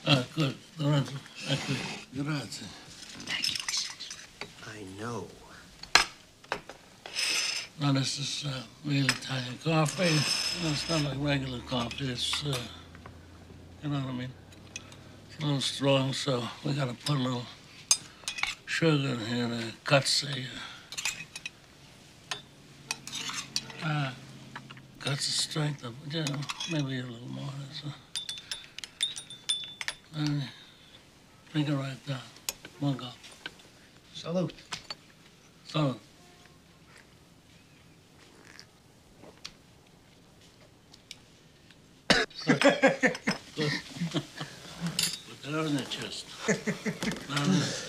Good. Grazie. Ecco. Grazie. Thank you, he says. I know. Now, this is real Italian coffee. It's not like regular coffee. It's, you know what I mean? It's a little strong, so we got to put a little sugar in here that cuts the strength of it. You know, maybe a little more. And drink it right down. One go. Salute. So. Good. Good. Put that on the chest.